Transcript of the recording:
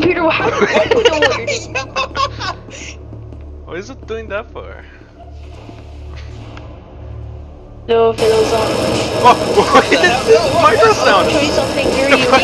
Peter, how do you know what you're doing? What is it doing that for? No, if it was on. Oh, what is this micro sound? I'll show you something very What